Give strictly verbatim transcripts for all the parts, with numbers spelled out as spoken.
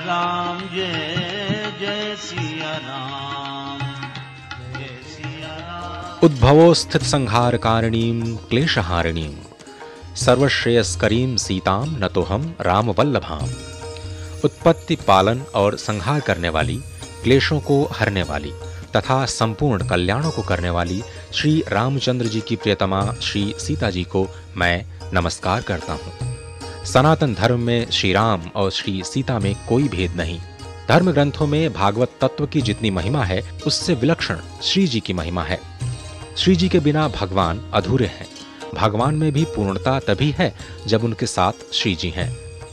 राम जय जय सिया राम जय सिया राम। उद्भवो स्थित संहार कारणीम क्लेशहारिणीम सर्वश्रेयस्करीम सीताम न तो हम राम वल्लभाम। उत्पत्ति, पालन और संहार करने वाली, क्लेशों को हरने वाली तथा संपूर्ण कल्याणों को करने वाली श्री रामचंद्र जी की प्रियतमा श्री सीता जी को मैं नमस्कार करता हूँ। सनातन धर्म में श्री राम और श्री सीता में कोई भेद नहीं। धर्म ग्रंथों में भागवत तत्व की जितनी महिमा है उससे विलक्षण श्री जी की महिमा है। श्री जी के बिना भगवान अधूरे हैं। भगवान में भी पूर्णता तभी है जब उनके साथ श्री जी हैं।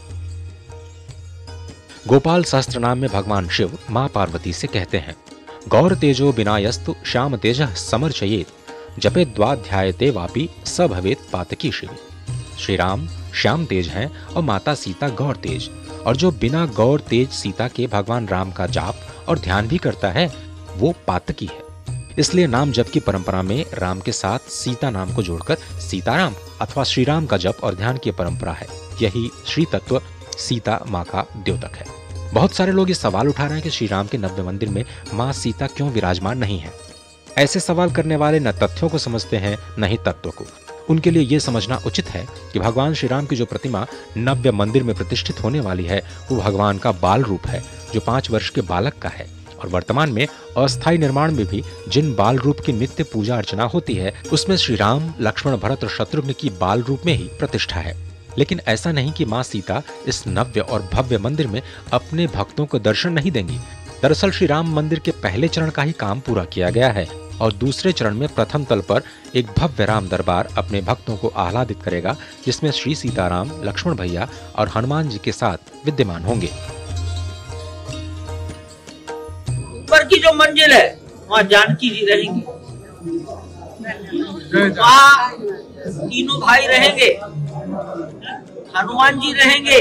गोपाल सहस्त्र नाम में भगवान शिव मां पार्वती से कहते हैं, गौर तेजो बिनायस्तु श्याम तेजः समर्चयेत जपे द्वाध्यायते वापि स भवेत पातकी शिव। श्री राम श्याम तेज हैं और माता सीता गौर तेज, और जो बिना गौर तेज सीता के भगवान राम का जाप और ध्यान भी करता है वो पातकी है। इसलिए नाम जप की परंपरा में राम के साथ सीता नाम को जोड़कर सीताराम अथवा श्री राम का जप और ध्यान की परंपरा है। यही श्री तत्व सीता माँ का द्योतक है। बहुत सारे लोग ये सवाल उठा रहे हैं कि श्री राम के नव्य मंदिर में माँ सीता क्यों विराजमान नहीं है। ऐसे सवाल करने वाले न तथ्यों को समझते हैं न ही तत्व को। उनके लिए यह समझना उचित है कि भगवान श्री राम की जो प्रतिमा नव्य मंदिर में प्रतिष्ठित होने वाली है वो भगवान का बाल रूप है, जो पांच वर्ष के बालक का है। और वर्तमान में अस्थायी निर्माण में भी जिन बाल रूप की नित्य पूजा अर्चना होती है उसमें श्री राम, लक्ष्मण, भरत और शत्रुघ्न की बाल रूप में ही प्रतिष्ठा है। लेकिन ऐसा नहीं कि माँ सीता इस नव्य और भव्य मंदिर में अपने भक्तों को दर्शन नहीं देंगी। दरअसल श्री राम मंदिर के पहले चरण का ही काम पूरा किया गया है और दूसरे चरण में प्रथम तल पर एक भव्य राम दरबार अपने भक्तों को आह्लादित करेगा, जिसमें श्री सीताराम, लक्ष्मण भैया और हनुमान जी के साथ विद्यमान होंगे। ऊपर की जो मंजिल है वहाँ जानकी जी रहेंगी, वहाँ तीनों भाई रहेंगे, हनुमान जी रहेंगे।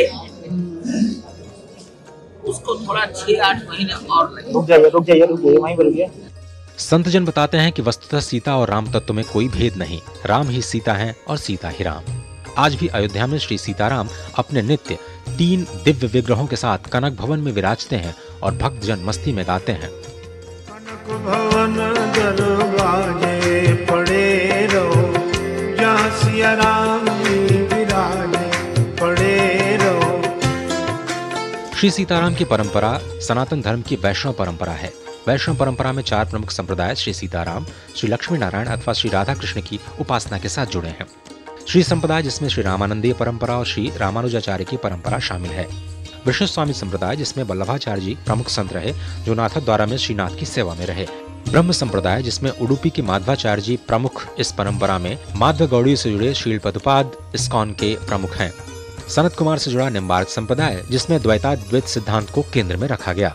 उसको थोड़ा छह आठ महीने और लगेगा। रुक जाइए रुक जाइए रुक जाइए वहीं पर रुकिए। संत जन बताते हैं कि वस्तुतः सीता और राम तत्व में कोई भेद नहीं। राम ही सीता हैं और सीता ही राम। आज भी अयोध्या में श्री सीताराम अपने नित्य तीन दिव्य विग्रहों के साथ कनक भवन में विराजते हैं और भक्त जन मस्ती में गाते हैं। कनक भवन दरवाजे पड़े रहो, जहाँ सिया राम विराजे पड़े रहो। श्री सीताराम की परंपरा सनातन धर्म की वैष्णव परंपरा है। वैष्णव परंपरा में चार प्रमुख संप्रदाय श्री सीताराम, श्री लक्ष्मी नारायण अथवा श्री राधा कृष्ण की उपासना के साथ जुड़े हैं। श्री संप्रदाय जिसमें श्री रामानंदीय परंपरा और श्री रामानुजाचार्य की परंपरा शामिल है। विष्णु स्वामी संप्रदाय जिसमें वल्लभाचार्य जी प्रमुख संत रहे, जो नाथद्वारा में श्रीनाथ की सेवा में रहे। ब्रह्म संप्रदाय जिसमें उडुपी के माधवाचार्य जी प्रमुख इस परंपरा में माधव गौड़ी से जुड़े शील पदुपाद इस्कॉन के प्रमुख हैं। सनत कुमार से जुड़ा निम्बार्क संप्रदाय जिसमें द्वैताद्वैत सिद्धांत को केंद्र में रखा गया।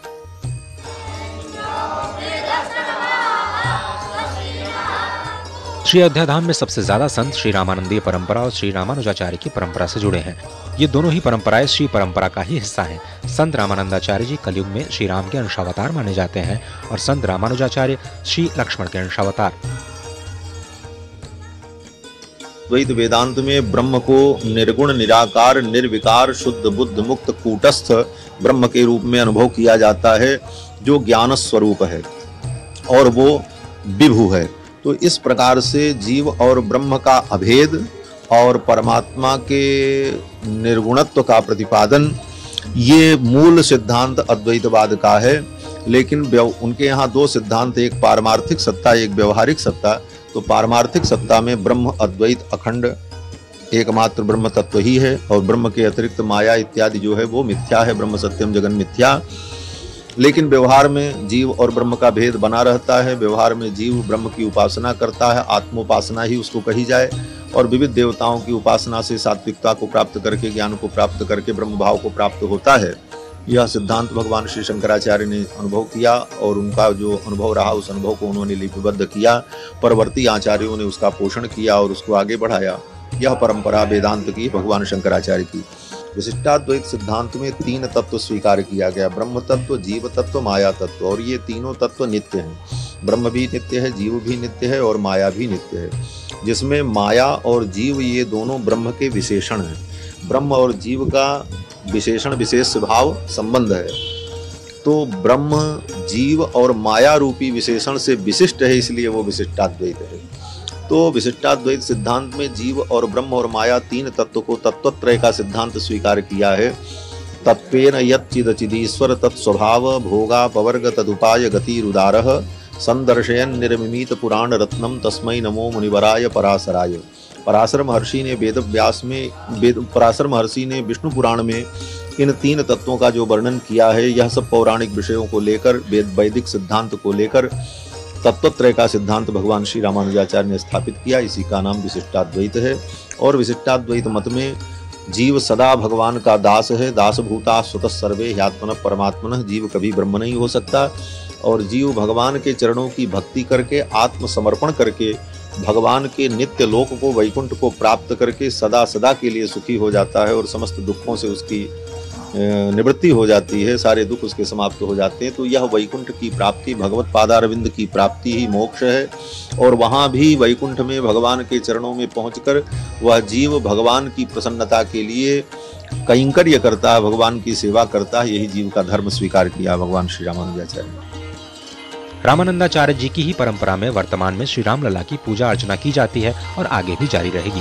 श्री अयोध्या धाम में सबसे ज्यादा संत श्री रामानंदीय परंपरा और श्री रामानुजाचार्य की परंपरा से जुड़े हैं। ये दोनों ही परंपराएं श्री परंपरा का ही हिस्सा हैं। संत रामानंदाचार्य जी कलयुग में श्री राम के अंशावतार माने जाते हैं और संत रामानुजाचार्य श्री लक्ष्मण के अंशावतार। द्वैत वेदांत में ब्रह्म को निर्गुण, निराकार, निर्विकार, शुद्ध बुद्ध, मुक्त, कूटस्थ ब्रह्म के रूप में अनुभव किया जाता है, जो ज्ञान स्वरूप है और वो विभु है। तो इस प्रकार से जीव और ब्रह्म का अभेद और परमात्मा के निर्गुणत्व का प्रतिपादन, ये मूल सिद्धांत अद्वैतवाद का है। लेकिन उनके यहाँ दो सिद्धांत, एक पारमार्थिक सत्ता, एक व्यवहारिक सत्ता। तो पारमार्थिक सत्ता में ब्रह्म अद्वैत अखंड एकमात्र ब्रह्म तत्व ही है और ब्रह्म के अतिरिक्त माया इत्यादि जो है वो मिथ्या है, ब्रह्म सत्यम जगन मिथ्या। लेकिन व्यवहार में जीव और ब्रह्म का भेद बना रहता है। व्यवहार में जीव ब्रह्म की उपासना करता है, आत्मोपासना ही उसको कही जाए, और विविध देवताओं की उपासना से सात्विकता को प्राप्त करके, ज्ञान को प्राप्त करके ब्रह्म भाव को प्राप्त होता है। यह सिद्धांत भगवान श्री शंकराचार्य ने अनुभव किया और उनका जो अनुभव रहा उस अनुभव को उन्होंने लिपिबद्ध किया। परवर्ती आचार्यों ने उसका पोषण किया और उसको आगे बढ़ाया। यह परंपरा वेदांत की, भगवान शंकराचार्य की। विशिष्टाद्वैत सिद्धांत में तीन तत्व स्वीकार किया गया, ब्रह्म तत्व, जीव तत्व, माया तत्व। और ये तीनों तत्व नित्य हैं। ब्रह्म भी नित्य है, जीव भी नित्य है और माया भी नित्य है, जिसमें माया और जीव ये दोनों ब्रह्म के विशेषण हैं। ब्रह्म और जीव का विशेषण विशेष भाव संबंध है। तो ब्रह्म जीव और माया रूपी विशेषण से विशिष्ट है, इसलिए वो विशिष्टाद्वैत है। तो विशिष्टाद्वैत सिद्धांत में जीव और ब्रह्म और माया तीन तत्व को तत्वत्रय का सिद्धांत स्वीकार किया है। तत्पेन यच्चिदचिदीश्वर तत्स्वभाव भोगा पवर्ग तदुपाय गतिरुदारः संदर्शयन निर्मिमीत पुराण रत्नम तस्मै नमो मुनिवराय पराशराय। पराशर महर्षि ने वेद व्यास में वेद पराशर महर्षि ने विष्णु पुराण में इन तीन तत्वों का जो वर्णन किया है, यह सब पौराणिक विषयों को लेकर, वेद वैदिक सिद्धांत को लेकर तत्वत्रय का सिद्धांत भगवान श्री रामानुजाचार्य ने स्थापित किया। इसी का नाम विशिष्टाद्वैत है। और विशिष्टाद्वैत मत में जीव सदा भगवान का दास है। दासभूता स्वतः सर्वे ह्यात्मनः परमात्मनः। जीव कभी ब्रह्म नहीं हो सकता और जीव भगवान के चरणों की भक्ति करके, आत्मसमर्पण करके, भगवान के नित्य लोक को, वैकुंठ को प्राप्त करके सदा सदा के लिए सुखी हो जाता है और समस्त दुखों से उसकी निवृत्ति हो जाती है, सारे दुख उसके समाप्त हो जाते हैं। तो यह वैकुंठ की प्राप्ति, भगवत पादारविंद की प्राप्ति ही मोक्ष है। और वहाँ भी वैकुंठ में भगवान के चरणों में पहुंचकर वह जीव भगवान की प्रसन्नता के लिए कैंकर्य करता है, भगवान की सेवा करता है। यही जीव का धर्म स्वीकार किया भगवान श्री रामानुजाचार्य ने। रामानंदाचार्य जी की ही परंपरा में वर्तमान में श्री राम लला की पूजा अर्चना की जाती है और आगे भी जारी रहेगी।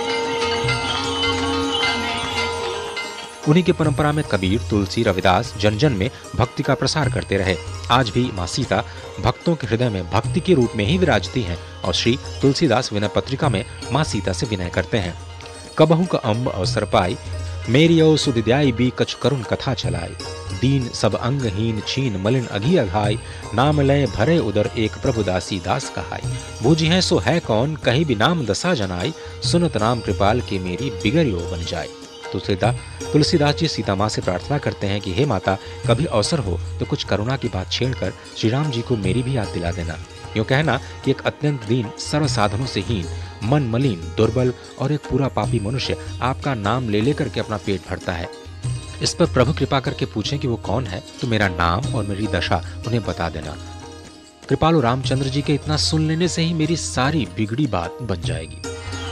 उन्हीं की परंपरा में कबीर, तुलसी, रविदास जन जन में भक्ति का प्रसार करते रहे। आज भी माँ सीता भक्तों के हृदय में भक्ति के रूप में ही विराजती हैं और श्री तुलसीदास विनय पत्रिका में माँ सीता से विनय करते हैं। कबहू का अम्ब अवसर पाई, मेरी ओ सुदिद्याई भी कछ करुण कथा चलाई। दीन सब अंगहीन छीन मलिन अघी अघाई, नाम लय भरे उदर एक प्रभु दासी दास कहाई। बूझी है सो है कौन, कहीं भी नाम दसा जनाई, सुनत नाम कृपाल के मेरी बिगड़ियो बन जाए। तुलसीदास तुलसीदास जी सीता माँ से प्रार्थना करते हैं कि हे माता, कभी अवसर हो तो कुछ करुणा की बात छेड़कर श्री राम जी को मेरी भी याद दिला देना। यूँ कहना कि एक अत्यंत दीन, सर्व साधनों से हीन, मन मलिन, दुर्बल और एक पूरा पापी मनुष्य आपका नाम ले लेकर के अपना पेट भरता है। इस पर प्रभु कृपा करके पूछें कि वो कौन है, तो मेरा नाम और मेरी दशा उन्हें बता देना। कृपालु रामचंद्र जी के इतना सुन लेने से ही मेरी सारी बिगड़ी बात बन जाएगी।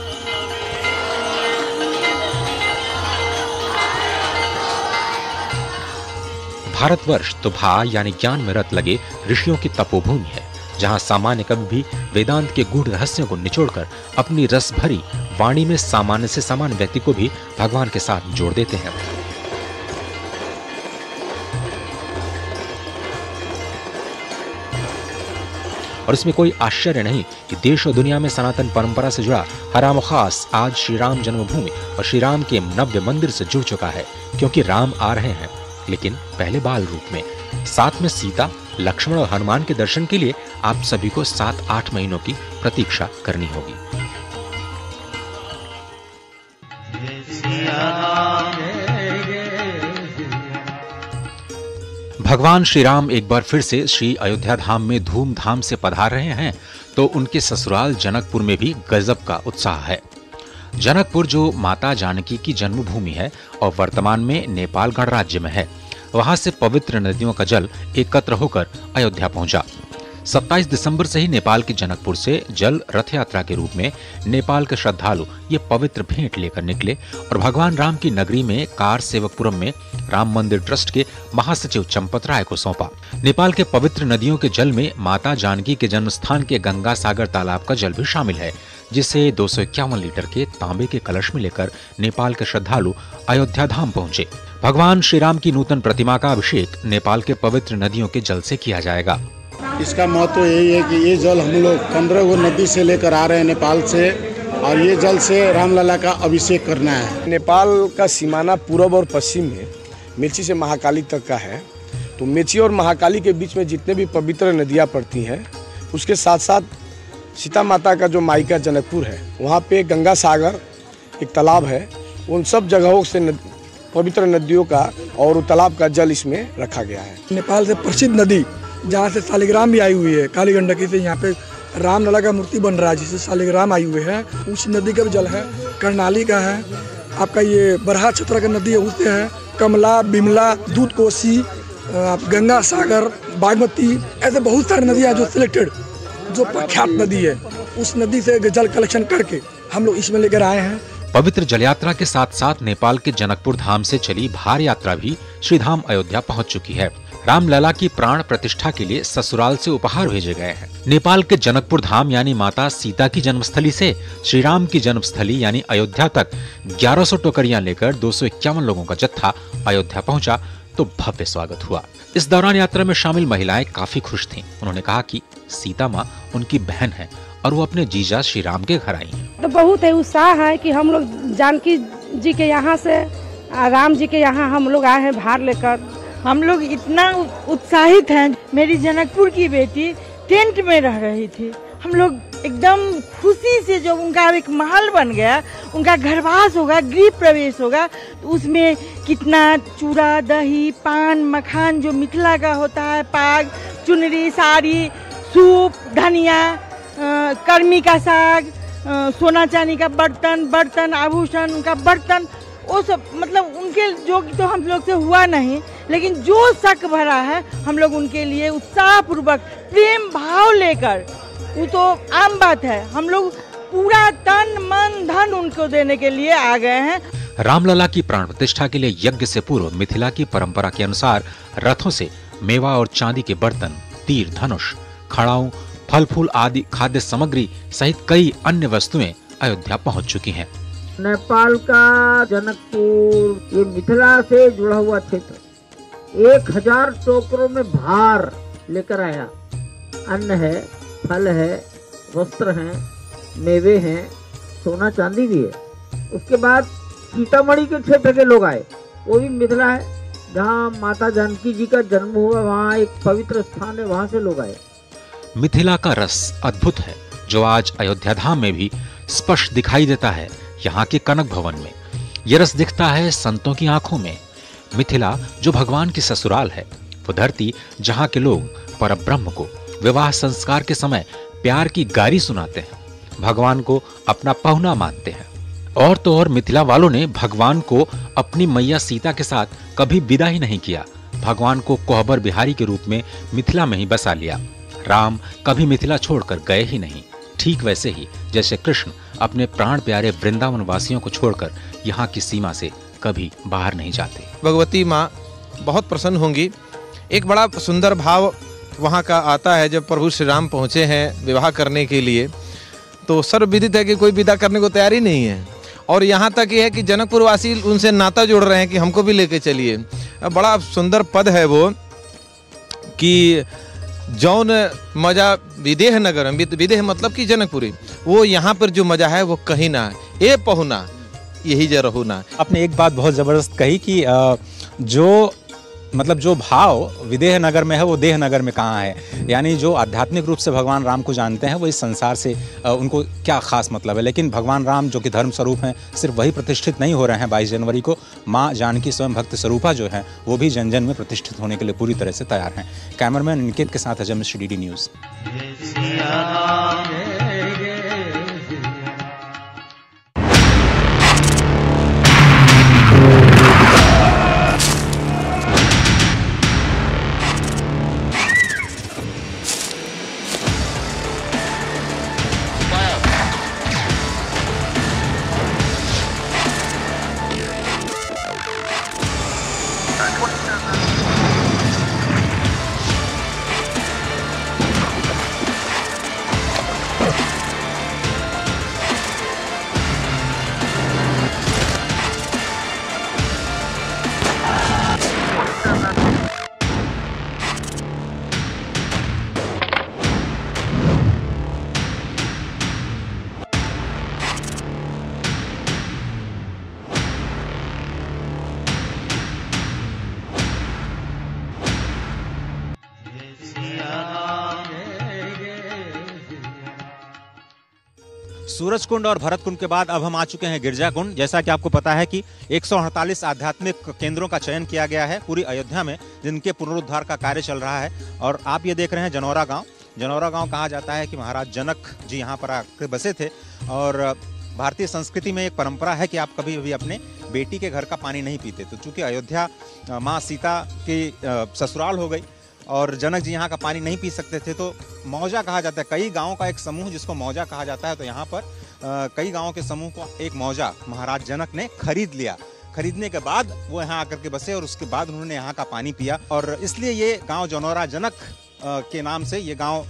भारतवर्ष तो भा यानी ज्ञान में रत लगे ऋषियों की तपोभूमि है, जहां सामान्य कवि भी वेदांत के गूढ़ रहस्यों को निचोड़कर अपनी रस भरी वाणी में सामान्य से सामान्य व्यक्ति को भी भगवान के साथ जोड़ देते हैं। और इसमें कोई आश्चर्य नहीं कि देश और दुनिया में सनातन परंपरा से जुड़ा हराम खास आज श्री राम जन्मभूमि और श्री राम के नव्य मंदिर से जुड़ चुका है, क्योंकि राम आ रहे हैं, लेकिन पहले बाल रूप में। साथ में सीता, लक्ष्मण और हनुमान के दर्शन के लिए आप सभी को सात आठ महीनों की प्रतीक्षा करनी होगी। भगवान श्री राम एक बार फिर से श्री अयोध्या धाम में धूमधाम से पधार रहे हैं, तो उनके ससुराल जनकपुर में भी गजब का उत्साह है। जनकपुर जो माता जानकी की जन्मभूमि है और वर्तमान में नेपाल गणराज्य में है, वहां से पवित्र नदियों का जल एकत्र होकर अयोध्या पहुंचा। सत्ताईस दिसंबर से ही नेपाल के जनकपुर से जल रथ यात्रा के रूप में नेपाल के श्रद्धालु ये पवित्र भेंट लेकर निकले और भगवान राम की नगरी में कार सेवकपुरम में राम मंदिर ट्रस्ट के महासचिव चंपत राय को सौंपा। नेपाल के पवित्र नदियों के जल में माता जानकी के जन्म स्थान के गंगा सागर तालाब का जल भी शामिल है, जिसे दो सौ इक्यावन लीटर के तांबे के कलश में लेकर नेपाल के श्रद्धालु अयोध्या धाम पहुंचे। भगवान श्री राम की नूतन प्रतिमा का अभिषेक नेपाल के पवित्र नदियों के जल से किया जाएगा। इसका महत्व यही है कि ये जल हम लोग पंद्रह गो नदी से लेकर आ रहे हैं नेपाल से, और ये जल से रामलला का अभिषेक करना है। नेपाल का सीमाना पूर्व और पश्चिम में मेची से महाकाली तक का है, तो मेची और महाकाली के बीच में जितने भी पवित्र नदियाँ पड़ती हैं, उसके साथ साथ सीता माता का जो मायका जनकपुर है, वहाँ पे गंगा सागर एक तालाब है, उन सब जगहों से नद, पवित्र नदियों का और तालाब का जल इसमें रखा गया है। नेपाल से प्रसिद्ध नदी जहाँ से शालिग्राम भी आई हुई है, काली गंडकी से यहाँ पे रामलला का मूर्ति बन रहा है जिससे शालिग्राम आई हुई है, उस नदी का भी जल है। कर्णाली का है, आपका ये बरहा छपरा का नदी है उससे है, कमला, बिमला, दूध कोसी, गंगा सागर, बागमती, ऐसे बहुत सारी नदियाँ जो सिलेक्टेड जो प्रख्यात नदी है, उस नदी से जल कलेक्शन करके हम लोग इसमें लेकर आए हैं। पवित्र जल यात्रा के साथ साथ नेपाल के जनकपुर धाम से चली भार यात्रा भी श्रीधाम अयोध्या पहुंच चुकी है। रामलला की प्राण प्रतिष्ठा के लिए ससुराल से उपहार भेजे गए हैं। नेपाल के जनकपुर धाम यानी माता सीता की जन्मस्थली से श्री राम की जन्मस्थली यानी अयोध्या तक ग्यारह सौ टोकरियां लेकर दो सौ इक्यावन लोगों का जत्था अयोध्या पहुंचा तो भव्य स्वागत हुआ। इस दौरान यात्रा में शामिल महिलाएं काफी खुश थीं। उन्होंने कहा कि सीता माँ उनकी बहन है और वो अपने जीजा श्री राम के घर आई हैं। तो बहुत है उत्साह है कि हम लोग जानकी जी के यहाँ से राम जी के यहाँ हम लोग आए हैं भार लेकर। हम लोग इतना उत्साहित हैं। मेरी जनकपुर की बेटी टेंट में रह रही थी। हम लोग एकदम खुशी से, जो उनका एक महल बन गया, उनका घरवास होगा, गृह प्रवेश होगा, तो उसमें कितना चूड़ा दही पान मखान जो मिथिला का होता है, पाग चुनरी साड़ी सूप धनिया कर्मी का साग सोना चांदी का बर्तन बर्तन आभूषण उनका बर्तन वो सब, मतलब उनके जो तो हम लोग से हुआ नहीं, लेकिन जो शक भरा है हम लोग उनके लिए उत्साह पूर्वक प्रेम भाव लेकर, वो तो आम बात है, हम लोग पूरा तन मन धन उनको देने के लिए आ गए हैं। रामलला की प्राण प्रतिष्ठा के लिए यज्ञ से पूर्व मिथिला की परंपरा के अनुसार रथों से मेवा और चांदी के बर्तन, तीर धनुष, खड़ाऊ, फल फूल आदि खाद्य सामग्री सहित कई अन्य वस्तुएं अयोध्या पहुंच चुकी हैं। नेपाल का जनकपुर ये मिथिला से जुड़ा हुआ क्षेत्र एक हजार टोकरों में भार लेकर आया। अन्न है, फल है, वस्त्र हैं, मेवे हैं, सोना चांदी भी है। उसके बाद सीतामढ़ी के क्षेत्र के लोग आए, वो भी मिथिला है, जहाँ माता जानकी जी का जन्म हुआ, वहाँ एक पवित्र स्थान है, वहाँ से लोग आए। मिथिला का रस अद्भुत है जो आज अयोध्या धाम में भी स्पष्ट दिखाई देता है। यहाँ के कनक भवन में ये रस दिखता है संतों की आंखों में। मिथिला जो भगवान की ससुराल है, वो धरती जहाँ के लोग परब्रह्म को विवाह संस्कार के समय प्यार की गारी सुनाते हैं, भगवान को अपना पहुना मानते हैं। और तो और मिथिला वालों ने भगवान को अपनी मैया सीता के साथ कभी विदा ही नहीं किया। भगवान को कोहबर बिहारी के रूप में मिथिला में ही बसा लिया। राम कभी मिथिला छोड़कर गए ही नहीं, ठीक वैसे ही जैसे कृष्ण अपने प्राण प्यारे वृंदावन वासियों को छोड़कर यहाँ की सीमा से कभी बाहर नहीं जाते। भगवती माँ बहुत प्रसन्न होंगी। एक बड़ा सुंदर भाव वहाँ का आता है जब प्रभु श्री राम पहुँचे हैं विवाह करने के लिए, तो सर्वविदित है कि कोई विदा करने को तैयार ही नहीं है। और यहाँ तक ये है कि जनकपुर वासी उनसे नाता जोड़ रहे हैं कि हमको भी लेके चलिए। बड़ा सुंदर पद है वो कि जौन मजा विदेह नगर में, विदेह मतलब कि जनकपुरी, वो यहाँ पर जो मजा है वो कहीं ना है। ए पहुना यही जो रहू ना। आपने एक बात बहुत ज़बरदस्त कही कि जो मतलब जो भाव विदेह नगर में है वो देह नगर में कहाँ है। यानी जो आध्यात्मिक रूप से भगवान राम को जानते हैं वो इस संसार से उनको क्या खास मतलब है, लेकिन भगवान राम जो कि धर्म स्वरूप हैं सिर्फ वही प्रतिष्ठित नहीं हो रहे हैं। बाईस जनवरी को माँ जानकी स्वयं भक्त स्वरूपा जो है वो भी जन जन में प्रतिष्ठित होने के लिए पूरी तरह से तैयार हैं। कैमरामैन निकेत के साथ Ajay Mishra, D D news. Surajkund और भरतकुंड के बाद अब हम आ चुके हैं गिरजाकुंड। जैसा कि आपको पता है कि एक सौ अड़तालीस आध्यात्मिक केंद्रों का चयन किया गया है पूरी अयोध्या में, जिनके पुनरुद्धार का कार्य चल रहा है। और आप ये देख रहे हैं जनौरा गांव। जनौरा गांव कहा जाता है कि महाराज जनक जी यहाँ पर आकर बसे थे। और भारतीय संस्कृति में एक परंपरा है कि आप कभी भी अपने बेटी के घर का पानी नहीं पीते। तो चूँकि अयोध्या माँ सीता की ससुराल हो गई और जनक जी यहाँ का पानी नहीं पी सकते थे, तो मौजा कहा जाता है। कई गाँव का एक समूह जिसको मौजा कहा जाता है, तो यहाँ पर कई गांवों के समूह को एक मौजा महाराज जनक ने खरीद लिया। खरीदने के बाद वो यहाँ आकर के बसे और उसके बाद उन्होंने यहाँ का पानी पिया और इसलिए ये गांव जनौरा जनक के नाम से ये गांव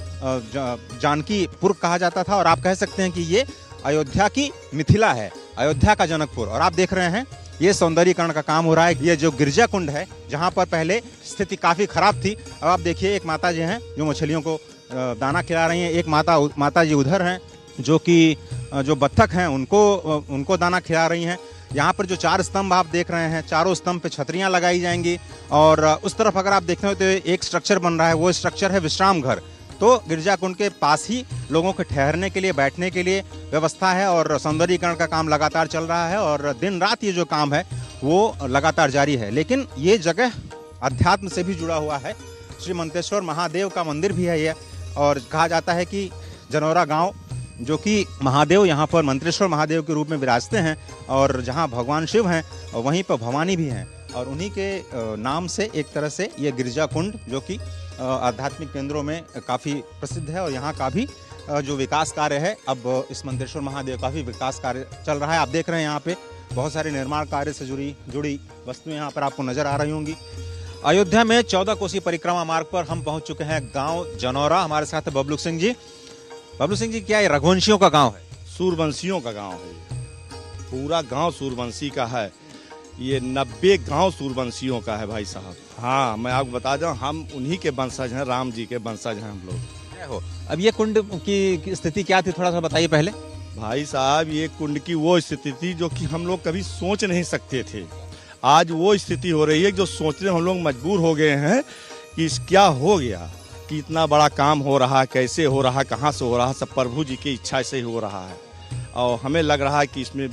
जानकीपुर कहा जाता था। और आप कह सकते हैं कि ये अयोध्या की मिथिला है, अयोध्या का जनकपुर। और आप देख रहे हैं ये सौंदर्यीकरण का काम हो रहा है। ये जो गिरजा कुंड है जहाँ पर पहले स्थिति काफी खराब थी, अब आप देखिए एक माता जी हैं जो मछलियों को दाना खिला रही हैं। एक माता माता जी उधर हैं जो कि जो बत्तख हैं उनको उनको दाना खिला रही हैं। यहाँ पर जो चार स्तंभ आप देख रहे हैं, चारों स्तंभ पे छतरियाँ लगाई जाएंगी और उस तरफ अगर आप देखते हो तो एक स्ट्रक्चर बन रहा है, वो स्ट्रक्चर है विश्राम घर। तो गिरजा कुंड के पास ही लोगों के ठहरने के लिए, बैठने के लिए व्यवस्था है और सौंदर्यीकरण का काम लगातार चल रहा है और दिन रात ये जो काम है वो लगातार जारी है। लेकिन ये जगह अध्यात्म से भी जुड़ा हुआ है। श्री मंतेश्वर महादेव का मंदिर भी है ये और कहा जाता है कि जनौरा गांव जो कि महादेव यहाँ पर मंत्रेश्वर महादेव के रूप में विराजते हैं और जहाँ भगवान शिव हैं वहीं पर भवानी भी हैं और उन्हीं के नाम से एक तरह से ये गिरजा कुंड जो कि आध्यात्मिक केंद्रों में काफ़ी प्रसिद्ध है और यहाँ का भी जो विकास कार्य है, अब इस मंत्रेश्वर महादेव का भी विकास कार्य चल रहा है। आप देख रहे हैं यहाँ पे बहुत सारे निर्माण कार्य से जुड़ी जुड़ी वस्तुएं यहाँ पर आपको नजर आ रही होंगी। अयोध्या में चौदह कोसी परिक्रमा मार्ग पर हम पहुंच चुके हैं गांव जनौरा। हमारे साथ है बबलू सिंह जी। बबलू सिंह जी, क्या ये रघुवंशियों का गांव है? सूरवंशियों का गांव है, पूरा गांव सूरवंशी का है। ये नब्बे गांव सूरवंशियों का है भाई साहब। हाँ, मैं आपको बता दूं, हम उन्हीं के वंशज हैं, राम जी के वंशज हैं हम लोग। हो अब ये कुंड की स्थिति क्या थी, थोड़ा सा बताइए पहले। भाई साहब, ये कुंड की वो स्थिति थी जो कि हम लोग कभी सोच नहीं सकते थे। आज वो स्थिति हो रही है जो सोचने हम लोग मजबूर हो गए हैं कि इस क्या हो गया, कि इतना बड़ा काम हो रहा है, कैसे हो रहा है, कहाँ से हो रहा है, सब प्रभु जी की इच्छा से हो रहा है। और हमें लग रहा है कि इसमें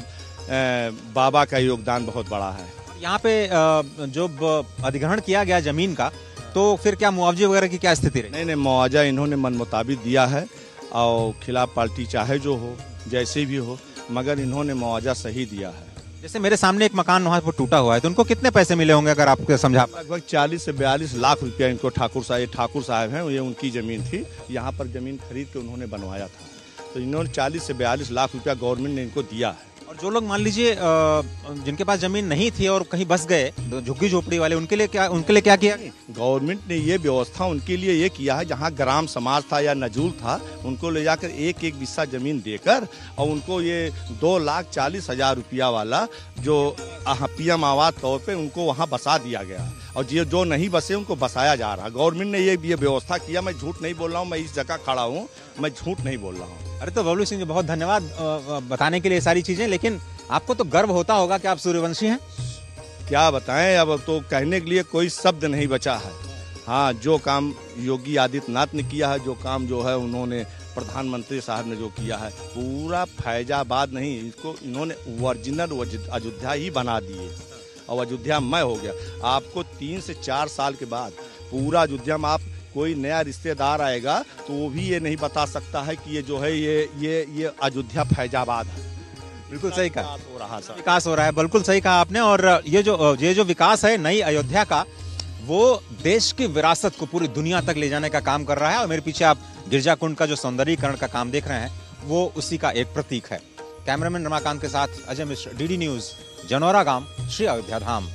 बाबा का योगदान बहुत बड़ा है। यहाँ पे जो अधिग्रहण किया गया जमीन का, तो फिर क्या मुआवजे वगैरह की क्या स्थिति रही? नहीं नहीं, मुआवजा इन्होंने मन मुताबिक दिया है और खिलाफ पार्टी चाहे जो हो, जैसे भी हो, मगर इन्होंने मुआवजा सही दिया है। जैसे मेरे सामने एक मकान वहाँ पर टूटा हुआ है, तो उनको कितने पैसे मिले होंगे अगर आपको समझा? लगभग चालीस से बयालीस लाख रुपया इनको ठाकुर साहब ठाकुर साहब हैं, ये उनकी जमीन थी। यहाँ पर जमीन खरीद के उन्होंने बनवाया था, तो इन्होंने चालीस से बयालीस लाख रुपया गवर्नमेंट ने इनको दिया है। और जो लोग मान लीजिए जिनके पास जमीन नहीं थी और कहीं बस गए, झुग्गी झोपड़ी वाले, उनके लिए क्या उनके लिए क्या किया? गवर्नमेंट ने ये व्यवस्था उनके लिए ये किया है, जहाँ ग्राम समाज था या नजूल था, उनको ले जाकर एक एक बिस्सा जमीन देकर और उनको ये दो लाख चालीस हजार रुपया वाला जो पी एम आवास तौर पे उनको वहाँ बसा दिया गया। और ये जो नहीं बसे उनको बसाया जा रहा है। गवर्नमेंट ने ये ये व्यवस्था किया। मैं झूठ नहीं बोल रहा हूँ, मैं इस जगह खड़ा हूँ, मैं झूठ नहीं बोल रहा हूँ। अरे तो बबलू सिंह जी, बहुत धन्यवाद बताने के लिए सारी चीजें। लेकिन आपको तो गर्व होता होगा कि आप सूर्यवंशी हैं। क्या बताएं, अब तो कहने के लिए कोई शब्द नहीं बचा है। हाँ, जो काम योगी आदित्यनाथ ने किया है, जो काम जो है उन्होंने प्रधानमंत्री साहब ने जो किया है, पूरा फैजाबाद नहीं, इसको इन्होंने ओरिजिनल अयोध्या ही बना दिए और अयोध्या मय हो गया। आपको तीन से चार साल के बाद पूरा अयोध्या में आप कोई नया रिश्तेदार आएगा तो वो भी ये नहीं बता सकता है कि ये जो है ये ये ये अयोध्या फैजाबाद है। बिल्कुल सही कहा, हो रहा है विकास हो रहा है, बिल्कुल सही कहा आपने। और ये जो ये जो विकास है नई अयोध्या का, वो देश की विरासत को पूरी दुनिया तक ले जाने का काम कर रहा है। और मेरे पीछे आप गिरजा कुंड का जो सौंदर्यीकरण का काम देख रहे हैं, वो उसी का एक प्रतीक है। कैमरामैन रमाकांत के साथ अजय मिश्र, डीडी न्यूज, जनौरा गांव, श्री अयोध्या धाम।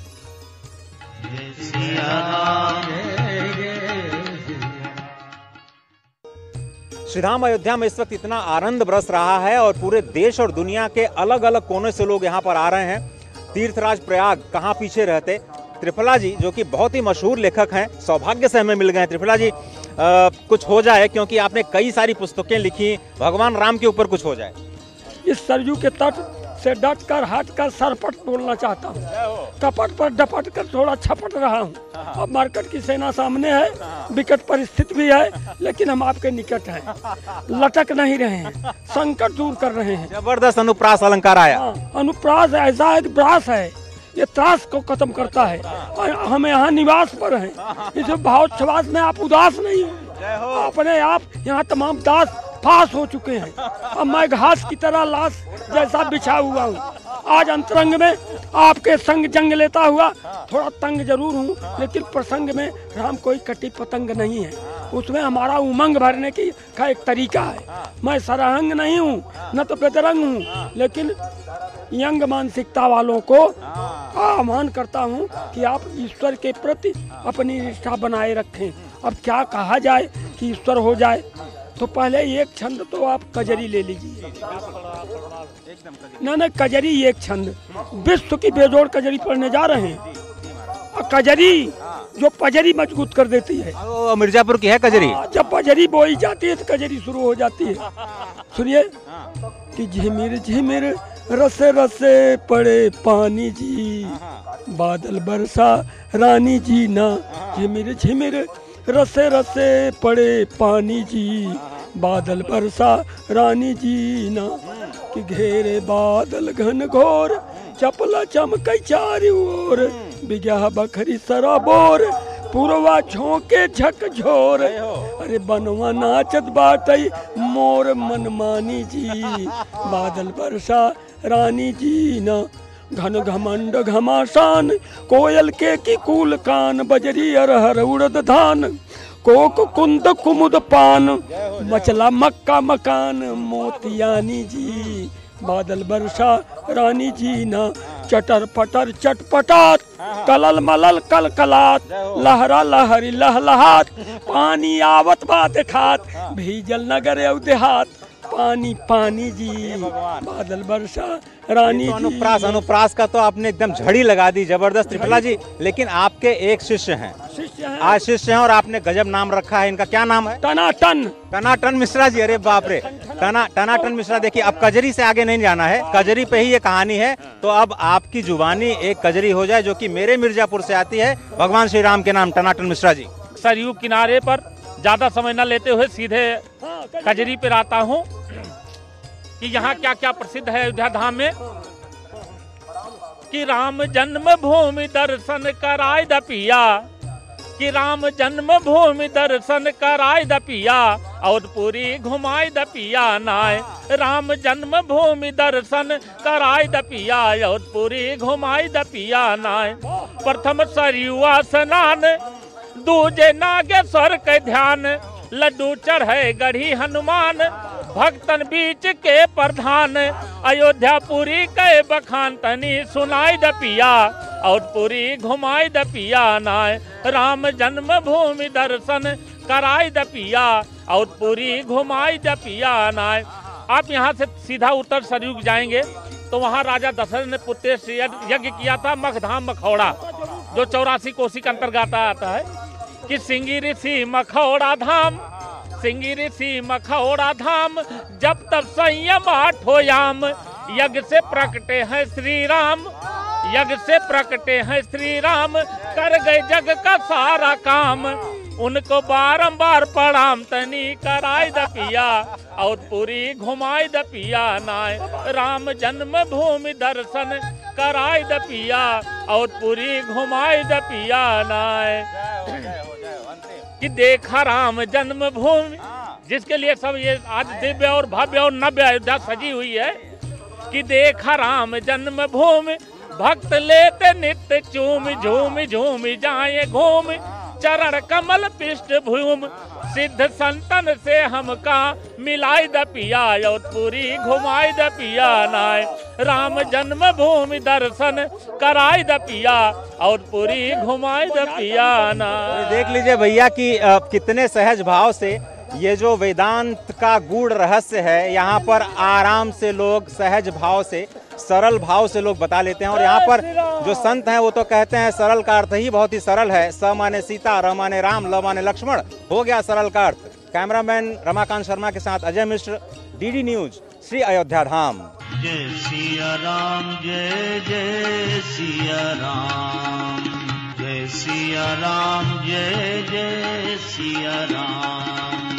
श्री राम अयोध्या में इस वक्त इतना आनंद बरस रहा है और पूरे देश और दुनिया के अलग अलग कोने से लोग यहाँ पर आ रहे हैं। तीर्थराज प्रयाग कहाँ पीछे रहते। त्रिफला जी जो कि बहुत ही मशहूर लेखक हैं, सौभाग्य से हमें मिल गए। त्रिफला जी, आ, कुछ हो जाए, क्योंकि आपने कई सारी पुस्तकें लिखी, भगवान राम के ऊपर कुछ हो जाए। इस सरयू के तट से डट कर हट कर सरपट बोलना चाहता हूँ, टपट पर डपट कर थोड़ा छपट रहा हूँ। अब मार्केट की सेना सामने है, विकट परिस्थिति भी है, लेकिन हम आपके निकट हैं, लटक नहीं रहे हैं, संकट दूर कर रहे हैं। जबरदस्त अनुप्रास अलंकार आया। अनुप्रास ऐसा एक ब्रास है, ये त्रास को खत्म करता है और हम यहाँ निवास पर हैं। इस भाव छवास में आप उदास नहीं हो, अपने आप यहाँ तमाम दास फास हो चुके हैं। अब मैं घास की तरह लाश जैसा बिछा हुआ हूँ। आज अंतरंग में आपके संग जंग लेता हुआ थोड़ा तंग जरूर हूँ, लेकिन प्रसंग में राम कोई कटी पतंग नहीं है। उसमें हमारा उमंग भरने की का एक तरीका है। मैं सरहंग नहीं हूँ न तो बेदरंग हूँ, लेकिन यंग मानसिकता वालों को आह्वान करता हूँ कि आप ईश्वर के प्रति अपनी निष्ठा बनाए रखें। अब क्या कहा जाए कि ईश्वर हो जाए, तो पहले एक छंद तो आप कजरी ले लीजिए। ना ना कजरी एक छंद, विश्व की बेजोड़ कजरी पढ़ने जा रहे हैं। और कजरी जो पजरी मजबूत कर देती है, वो मिर्जापुर की है कजरी। जब पजरी बोई जाती है तो कजरी शुरू हो जाती है। सुनिए कि झिमिर झिमिर रसे रसे पड़े पानी जी, बादल बरसा रानी जी ना। झिमिर झिमिर रसे रसे पड़े पानी जी, बादल बरसा रानी जी ना। कि घेरे बादल घन घोर, चपला चमक चारी ओर, बिगहा बखरी सराबोर, पूर्वा झोंके झक झोर। अरे बनवा नाचत बाटई मोर मनमानी जी, बादल बरसा रानी जी ना। घन घमंड घमासान, कोयल के की कूल कान, बजरी अरहर उड़द धान, कोक कुंद कुमुद पान, मचला मक्का मकान मोतियानी जी, बादल बरसा रानी जी ना। चटर पटर चटपटात, कलल मलल कलकलात, लहरा लहरी लहलहात, पानी आवत बात खात, भीजल नगर औ देहात, पानी पानी जी, बादल बरसा रानी जी। अनुप्रास अनुप्रास का तो आपने एकदम झड़ी लगा दी, जबरदस्त त्रिफला जी। लेकिन आपके एक शिष्य हैं, शिष्य हैं, आज शिष्य हैं और आपने गजब नाम रखा है। इनका क्या नाम है? टनाटन टनाटन मिश्रा जी। अरे बाप रे, टना टनाटन मिश्रा। देखिए अब कजरी से आगे नहीं जाना है, कजरी पे ही ये कहानी है। तो अब आपकी जुबानी एक कजरी हो जाए जो कि मेरे मिर्जापुर से आती है, भगवान श्री राम के नाम। टनाटन मिश्रा जी। सरयू किनारे पर ज्यादा समय न लेते हुए सीधे कजरी पे आता हूँ कि यहाँ क्या क्या प्रसिद्ध है अयोध्या धाम में। कि राम जन्म भूमि दर्शन कराय द पिया, कि राम जन्म भूमि दर्शन कराय द पिया, अवधपुरी घुमाय द पिया नाय। राम जन्म भूमि दर्शन कराय द पिया, अवधपुरी घुमाय द पिया नाय। प्रथम सरयुआ स्नान, दूजे नागेश्वर के ध्यान, लड्डू चढ़े गढ़ी हनुमान, भक्तन बीच के प्रधान। अयोध्यापुरी के बखान तनी सुनाई द पिया, अवधपुरी घुमाई द पिया नाय। राम जन्म भूमि दर्शन कराई द पिया, अवधपुरी घुमाई द पिया नाय। आप यहाँ से सीधा उत्तर सरयू जाएंगे तो वहाँ राजा दशरथ ने पुत्र से यज्ञ किया था, मखधाम मखौड़ा, जो चौरासी कोसी के अंतर्गत आता है। कि सिंगी ऋषि मखौड़ा धाम, सिंगी ऋषि मखौड़ा धाम, जब तब संयम आठोयाम। यज्ञ से प्रकटे हैं श्री राम, यज्ञ से प्रकटे हैं श्री राम, कर गए जग का सारा काम। उनको बारंबार प्रणाम तनी कराय द पिया, अवधपुरी घुमाय द पिया नाय। राम जन्म भूमि दर्शन कराय द पिया, अवधपुरी घुमाय द पिया नाय। कि देखा राम जन्मभूमि, जिसके लिए सब ये आज दिव्य और भव्य और नव्य अयोध्या सजी हुई है। कि देखा राम जन्मभूमि, भक्त लेते नित्य चूम झूम झूम जाए घूम। चरण कमल पृष्ठ भूम, सिद्ध संतन से हमका मिलाई द पिया, अवधपुरी घुमाई द पिया नाय। राम जन्म भूमि दर्शन कराई द पिया, अवधपुरी घुमाई द पिया नाय। देख लीजिए भैया कि कितने सहज भाव से ये जो वेदांत का गूढ़ रहस्य है, यहाँ पर आराम से लोग सहज भाव से, सरल भाव से लोग बता लेते हैं। और यहाँ पर जो संत हैं वो तो कहते हैं सरल का अर्थ ही बहुत ही सरल है। स माने सीता, र माने राम, ल माने लक्ष्मण, हो गया सरल का अर्थ। कैमरामैन रमाकांत शर्मा के साथ अजय मिश्र, डीडी न्यूज, श्री अयोध्या धाम। जय सिया राम, जय जय सिया राम, जय सिया राम, जय जय सिया राम।